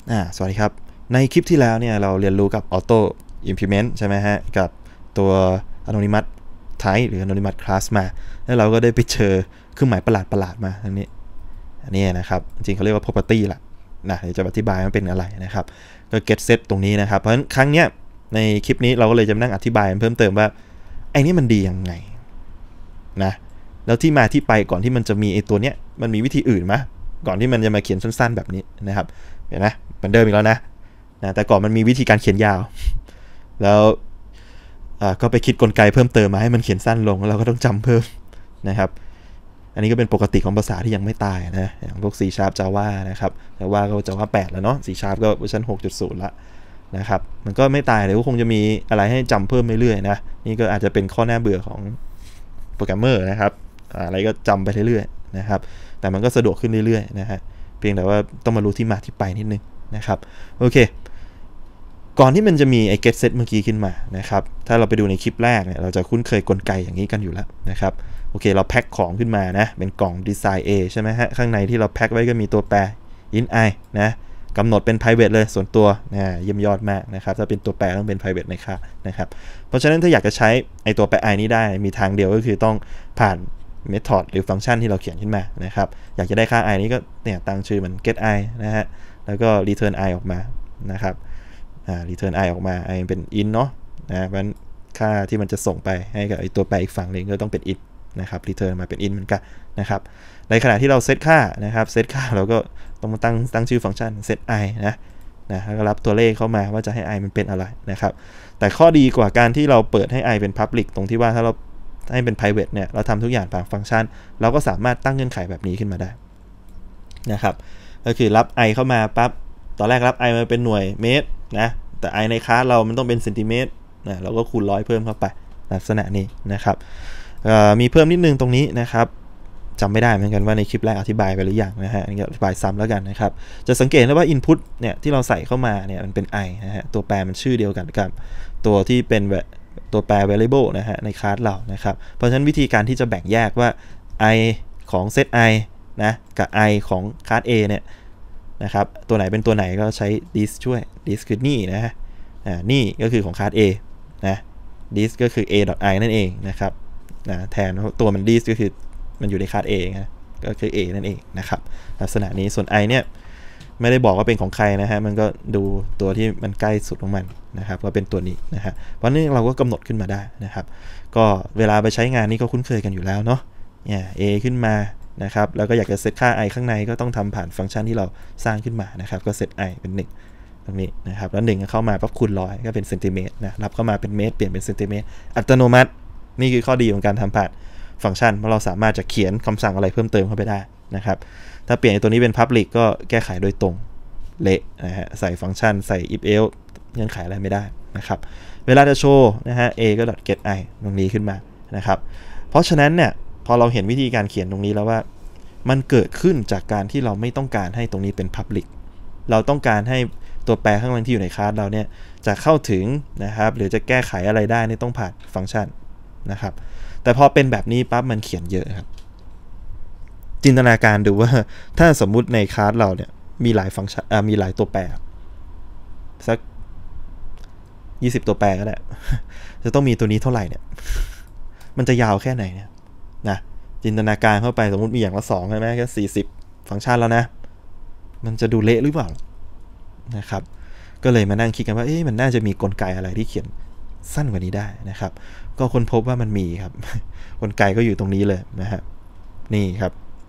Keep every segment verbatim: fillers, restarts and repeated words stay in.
อ่าสวัสดีครับในคลิปที่แล้วเนี่ยเราเรียนรู้กับ Auto Implement ใช่ไหมฮะกับตัว Anonymous Type หรือ Anonymous Class มาแล้วเราก็ได้ไปเจอเครื่องหมายประหลาดๆมาอันนี้อันนี้นะครับจริงๆเขาเรียกว่า property ละนะเดี๋ยวจะอธิบายมันเป็นอะไรนะครับก็ get set ตรงนี้นะครับเพราะฉะนั้นครั้งเนี้ยในคลิปนี้เราก็เลยจะนั่งอธิบายเพิ่มเติมว่าไอ้นี่มันดียังไงนะแล้วที่มาที่ไปก่อนที่มันจะมีไอ้ตัวเนี้ยมันมีวิธีอื่นไหมก่อนที่มันจะมาเขียนสั้นๆแบบนี้นะครับเห็นไหมเหมือนเดิมอีกแล้วนะนะแต่ก่อนมันมีวิธีการเขียนยาวแล้วก็ไปคิดกลไกเพิ่มเติมมาให้มันเขียนสั้นลงแล้วเราก็ต้องจำเพิ่มนะครับอันนี้ก็เป็นปกติของภาษาที่ยังไม่ตายนะอย่างพวก C Sharp Java นะครับ Java ก็ Java แปดแล้วเนาะ C Sharp ก็เวอร์ชัน หกจุดศูนย์ ละนะครับมันก็ไม่ตายเลยก็คงจะมีอะไรให้จำเพิ่มเรื่อยๆนะนี่ก็อาจจะเป็นข้อหน้าเบื่อของโปรแกรมเมอร์นะครับอะไรก็จำไปเรื่อยๆนะครับแต่มันก็สะดวกขึ้นเรื่อยๆนะฮะเพียงแต่ว่าต้องมารู้ที่มาที่ไปนิดนึงนะครับโอเคก่อนที่มันจะมีไอ้ get set เมื่อกี้ขึ้นมานะครับถ้าเราไปดูในคลิปแรกเนี่ยเราจะคุ้นเคยกลไกอย่างนี้กันอยู่แล้วนะครับโอเคเราแพ็คของขึ้นมานะเป็นกล่อง design A ใช่ไหมฮะข้างในที่เราแพ็คไว้ก็มีตัวแปร int i นะกำหนดเป็น private เลยส่วนตัวนะเยี่ยมยอดมากนะครับถ้าเป็นตัวแปรต้องเป็น private ในค่านะครับเพราะฉะนั้นถ้าอยากจะใช้ไอ้ตัวแปร i นี้ได้มีทางเดียวก็คือต้องผ่านmethod หรือฟังก์ชันที่เราเขียนขึ้นมานะครับอยากจะได้ค่า i นี้ก็เนี่ยตั้งชื่อมัน get i นะฮะแล้วก็ return i ออกมานะครับอ่า return i ออกมา i เป็น int เนาะนะเพราะฉะนั้นค่าที่มันจะส่งไปให้กับไอตัวแปรอีกฝั่งนึงก็ต้องเป็น int นะครับ return มาเป็น int เหมือนกันนะครับในขณะที่เราเซตค่านะครับเซตค่าเราก็ต้องมาตั้งตั้งชื่อฟังก์ชัน set i นะนะแล้วก็รับตัวเลขเข้ามาว่าจะให้ i มันเป็นอะไรนะครับแต่ข้อดีกว่าการที่เราเปิดให้ i เป็น public ตรงที่ว่าถ้าเราให้เป็น private เนี่ยเราทำทุกอย่างตามฟังก์ชันเราก็สามารถตั้งเงื่อนไขแบบนี้ขึ้นมาได้นะครับก็คือรับ i เข้ามาปั๊บตอนแรกรับ i มาเป็นหน่วยเมตรนะแต่ i ในคลาสเรามันต้องเป็นเซนติเมตรนะเราก็คูณร้อยเพิ่มเข้าไปลักษณะนี้นะครับมีเพิ่มนิดนึงตรงนี้นะครับจำไม่ได้เหมือนกันว่าในคลิปแรกอธิบายไปหรือยังนะฮะอธิบายซ้ำแล้วกันนะครับจะสังเกตได้ว่า input เนี่ยที่เราใส่เข้ามาเนี่ยมันเป็น i นะฮะตัวแปรมันชื่อเดียวกันกับตัวที่เป็นตัวแปร variable นะฮะในคลาสเรานะครับเพราะฉะนั้นวิธีการที่จะแบ่งแยกว่า i ของ set i นะกับ i ของคลาส a เนี่ยนะครับตัวไหนเป็นตัวไหนก็ใช้ this ช่วย this คือนี่นะฮะนี่ก็คือของคลาส a นะ this ก็คือ a.i นั่นเองนะครับนะแทนตัวมัน this ก็คือมันอยู่ในคลาส A นะก็คือ A นั่นเองนะครับลักษณะนี้ส่วน i เนี่ยไม่ได้บอกว่าเป็นของใครนะฮะมันก็ดูตัวที่มันใกล้สุดของมันนะครับว่าเป็นตัวนี้นะฮะเพราะนี่เราก็กำหนดขึ้นมาได้นะครับก็เวลาไปใช้งานนี้ก็คุ้นเคยกันอยู่แล้วเนาะเนี่ย A ขึ้นมานะครับแล้วก็อยากจะเซตค่า i ข้างในก็ต้องทำผ่านฟังก์ชันที่เราสร้างขึ้นมานะครับก็เซต i เป็นหนึ่งตรงนี้นะครับแล้วหนึ่งเข้ามาปั๊บคูณร้อยก็เป็นเซนติเมตรนะรับเข้ามาเป็นเมตรเปลี่ยนเป็นเซนติเมตรอัตโนมัตินี่คือข้อดีของการทำผ่านฟังก์ชันเพราะเราสามารถจะเขียนคำสั่งอะไรเพิ่มเติมเข้าไปได้นะครับถ้าเปลี่ยนตัวนี้เป็น Public ก็แก้ไขโดยตรงเละนะฮะใส่ฟังก์ชันใส่ if else เงื่อนไขอะไรไม่ได้นะครับเวลาจะโชว์นะฮะ a ก็ get i ตรงนี้ขึ้นมานะครับเพราะฉะนั้นเนี่ยพอเราเห็นวิธีการเขียนตรงนี้แล้วว่ามันเกิดขึ้นจากการที่เราไม่ต้องการให้ตรงนี้เป็น Public เราต้องการให้ตัวแปรข้างล่างที่อยู่ในคลาสเราเนี่ยจะเข้าถึงนะครับหรือจะแก้ไขอะไรได้นี่ต้องผ่านฟังก์ชันนะครับแต่พอเป็นแบบนี้ปั๊บมันเขียนเยอะครับจินตนาการดูว่าถ้าสมมุติในคลาสเราเนี่ยมีหลายฟังก์ชันมีหลายตัวแปรสักยี่สิบตัวแปรก็ได้จะต้องมีตัวนี้เท่าไหร่เนี่ยมันจะยาวแค่ไหนเนี่ยนะจินตนาการเข้าไปสมมุติมีอย่างละสองใช่ไหมก็สี่สิบฟังก์ชันแล้วนะมันจะดูเละหรือเปล่านะครับก็เลยมานั่งคิดกันว่าเอ๊ะมันน่าจะมีกลไกอะไรที่เขียนสั้นกว่านี้ได้นะครับก็ค้นพบว่ามันมีครับกลไกก็อยู่ตรงนี้เลยนะฮะนี่ครับ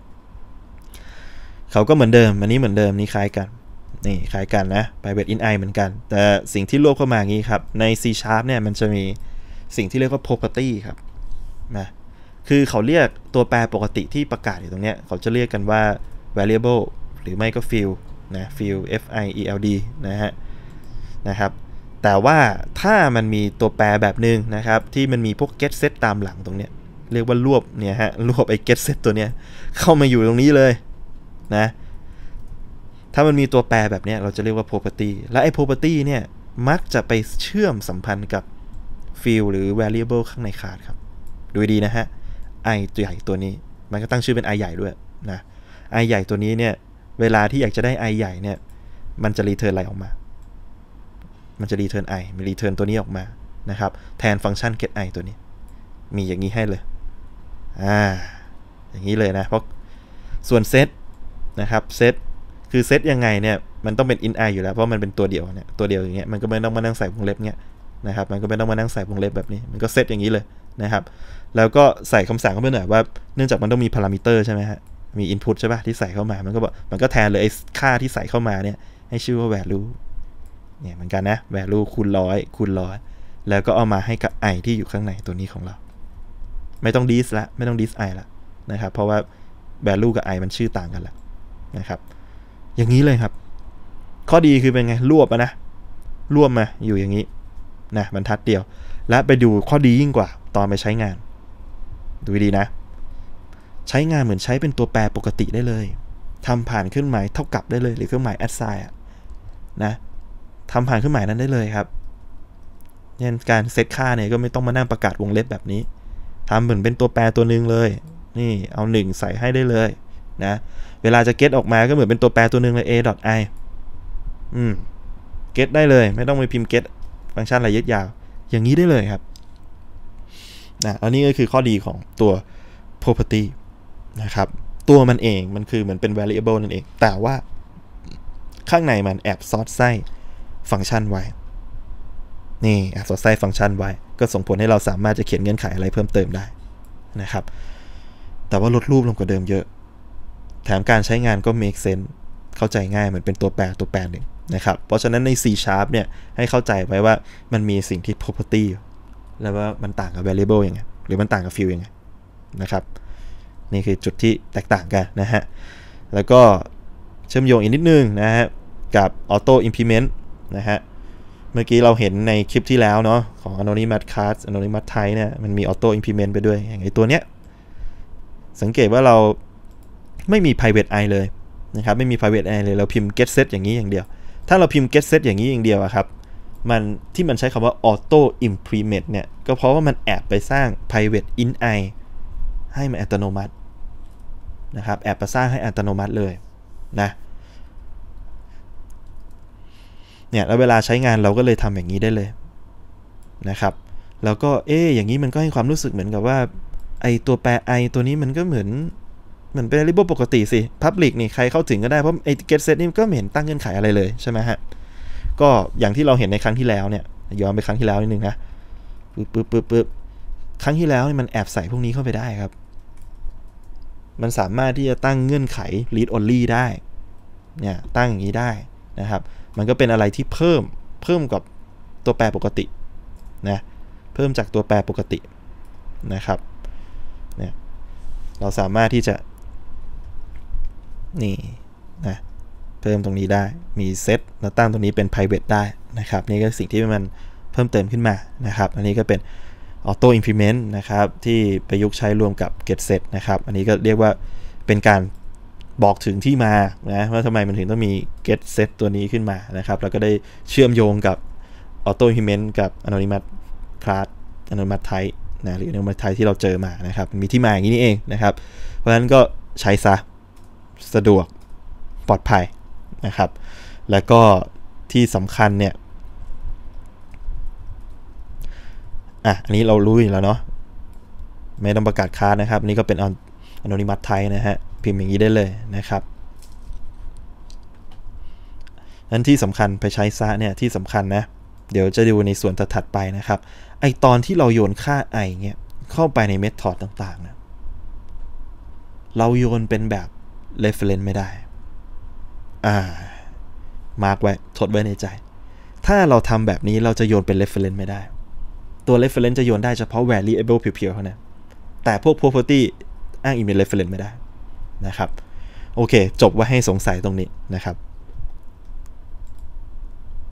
เขาก็เหมือนเดิมอันนี้เหมือนเดิมนี่คล้ายกันนี่คล้ายกันนะ private int i เหมือนกันแต่สิ่งที่รวบเข้ามางี้ครับใน C Sharp เนี่ยมันจะมีสิ่งที่เรียกว่า property ครับนะคือเขาเรียกตัวแปรปกติที่ประกาศอยู่ตรงเนี้ยเขาจะเรียกกันว่า variable หรือไม่ก็ field นะ field f i e l d นะฮะนะครับแต่ว่าถ้ามันมีตัวแปรแบบนึงนะครับที่มันมีพวก get set ตามหลังตรงเนี้ยเรียกว่ารวบเนี่ยฮะรวบไอ้ get set ตัวเนี้ยเข้ามาอยู่ตรงนี้เลยนะถ้ามันมีตัวแปรแบบเนี้ยเราจะเรียกว่า property และไอ้ property เนี่ยมักจะไปเชื่อมสัมพันธ์กับ field หรือ variable ข้างในคลาสครับดูดีนะฮะ i ตัวใหญ่ตัวนี้มันก็ตั้งชื่อเป็น i ใหญ่ด้วยนะ i ใหญ่ตัวนี้เนี่ยเวลาที่อยากจะได้ i ใหญ่เนี่ยมันจะ return อะไรออกมามันจะ return i มี return ตัวนี้ออกมานะครับแทนฟังก์ชัน get i ตัวนี้มีอย่างนี้ให้เลยอ่าอย่างนี้เลยนะเพราะส่วน set นะครับ set คือ set ยังไงเนี่ยมันต้องเป็น int i อยู่แล้วเพราะมันเป็นตัวเดียวเนี่ยตัวเดียวอย่างเงี้ยมันก็ไม่ต้องมานั่งใส่วงเล็บเงี้ยนะครับมันก็ไม่ต้องมานั่งใส่วงเล็บแบบนี้มันก็เซตอย่างนี้เลยนะครับแล้วก็ใส่คำสั่งเข้าไปหน่อยว่าเนื่องจากมันต้องมีพารามิเตอร์ใช่ไหมฮะมี input ใช่ป่ะที่ใส่เข้ามามันก็บอกมันก็แทนเลยไอ้ค่าที่ใส่เข้ามาเนี่ยให้ชื่อว่า value เนี่ยเหมือนกันนะ value คูณร้อยคูณร้อยแล้วก็เอามาให้กับ i ที่อยู่ข้างในตัวนี้ของเราไม่ต้อง dis ละไม่ต้อง dis i ละนะครับเพราะว่า value กับ i มันชื่อต่างกันละนะครับอย่างนี้เลยครับข้อดีคือเป็นไงรวบนะรวบมาอยู่อย่างนี้นะบรรทัดเดียวและไปดูข้อดียิ่งกว่าตอนไปใช้งานดูดีนะใช้งานเหมือนใช้เป็นตัวแปรปกติได้เลยทำผ่านเครื่องหมายเท่ากับได้เลยหรือเครื่องหมาย assign นะทำผ่านเครื่องหมายนั้นได้เลยครับเนี่ยการเซตค่าเนี่ยก็ไม่ต้องมานั่งประกาศวงเล็บแบบนี้ทำเหมือนเป็นตัวแปรตัวหนึ่งเลยนี่เอาหนึ่งใส่ให้ได้เลยนะเวลาจะ get ออกมาก็เหมือนเป็นตัวแปรตัวหนึ่งเลย a.i อืม get ได้เลยไม่ต้องไปพิมพ์ get ฟังก์ชันอะไรยืดยาวอย่างนี้ได้เลยครับนะอันนี้ก็คือข้อดีของตัว property นะครับตัวมันเองมันคือเหมือนเป็น variable นั่นเองแต่ว่าข้างในมันแอบซอสไส้ฟังก์ชันไว้นี่แอบซอสไส้ฟังก์ชันไว้ก็ส่งผลให้เราสามารถจะเขียนเงื่อนไขอะไรเพิ่มเติมได้นะครับแต่ว่าลดรูปลงกว่าเดิมเยอะแถมการใช้งานก็ make sense เข้าใจง่ายเหมือนเป็นตัวแปรตัวแปรหนึ่งนะครับเพราะฉะนั้นใน C Sharp เนี่ยให้เข้าใจไว้ว่ามันมีสิ่งที่ property แล้วว่ามันต่างกับ variable ยังไงหรือมันต่างกับ field ยังไงนะครับนี่คือจุดที่แตกต่างกันนะฮะแล้วก็เชื่อมโยงอีกนิดนึงนะฮะกับ auto implement นะฮะเมื่อกี้เราเห็นในคลิปที่แล้วเนาะของ anonymous class anonymous type เนี่ยมันมี auto implement ไปด้วยอย่างไอตัวเนี้ยสังเกตว่าเราไม่มี private i เลยนะครับไม่มี private i เลยเราพิมพ์ get set อย่างนี้อย่างเดียวถ้าเราพิมพ์ get set อย่างนี้อย่างเดียวครับมันที่มันใช้คำว่า auto implement เนี่ยก็เพราะว่ามันแอบไปสร้าง private int i ให้มันอัตโนมัตินะครับแอบไปสร้างให้อัตโนมัติเลยนะเนี่ยแล้วเวลาใช้งานเราก็เลยทำอย่างนี้ได้เลยนะครับแล้วก็เอ๊ะอย่างนี้มันก็ให้ความรู้สึกเหมือนกับว่าไอตัวแปร i ตัวนี้มันก็เหมือนเหมือนเป็น variable ปกติสิ public นี่ใครเข้าถึงก็ได้เพราะไอ้ get set นี่ก็ไม่เห็นตั้งเงื่อนไขอะไรเลยใช่ไหมฮะก็อย่างที่เราเห็นในครั้งที่แล้วเนี่ยย้อนไปครั้งที่แล้วนิดนึงนะปึ๊บปึ๊บปึ๊บปึ๊บครั้งที่แล้วนี่มันแอบใส่พวกนี้เข้าไปได้ครับมันสามารถที่จะตั้งเงื่อนไข read only ได้เนี่ยตั้งอย่างนี้ได้นะครับมันก็เป็นอะไรที่เพิ่มเพิ่มกับตัวแปรปกตินะเพิ่มจากตัวแปรปกตินะครับเนี่ยเราสามารถที่จะนี่นะเพิ่มตรงนี้ได้มีเซตแล้วตั้งตรงนี้เป็น private ได้นะครับนี่ก็สิ่งที่มันเพิ่มเติมขึ้นมานะครับอันนี้ก็เป็น auto implement นะครับที่ประยุกต์ใช้รวมกับ get set นะครับอันนี้ก็เรียกว่าเป็นการบอกถึงที่มานะว่าทำไมมันถึงต้องมี get set ตัวนี้ขึ้นมานะครับแล้วก็ได้เชื่อมโยงกับ auto implement กับ anonymous class anonymous type นะหรือ anonymous type ที่เราเจอมานะครับมีที่มาอย่างนี้นี่เองนะครับเพราะฉะนั้นก็ใช้ซะสะดวกปลอดภัยนะครับแล้วก็ที่สำคัญเนี่ยอ่ะอันนี้เรารู้อยู่แล้วเนาะไม่ต้องประกาศคลาสนะครับนี่ก็เป็น anonymous type นะฮะพิมพ์อย่างนี้ได้เลยนะครับนั้นที่สำคัญไปใช้ซะเนี่ยที่สำคัญนะเดี๋ยวจะดูในส่วนถัดไปนะครับไอตอนที่เราโยนค่า i เงี้ยเข้าไปในเมธอดต่างๆนะเราโยนเป็นแบบ reference ไม่ได้อ่ามาร์กไว้ทดไว้ในใจถ้าเราทำแบบนี้เราจะโยนเป็น reference ไม่ได้ตัว reference จะโยนได้เฉพาะ variable เพียวๆเท่านั้นแต่พวก property อ้างอิงเป็น reference ไม่ได้นะครับโอเคจบไว้ให้สงสัยตรงนี้นะครับ